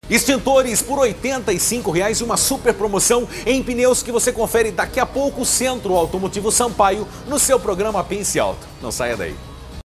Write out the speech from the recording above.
Extintores por R$ 85,00 e uma super promoção em pneus que você confere daqui a pouco. Centro Automotivo Sampaio, no seu programa Pense Alto. Não saia daí.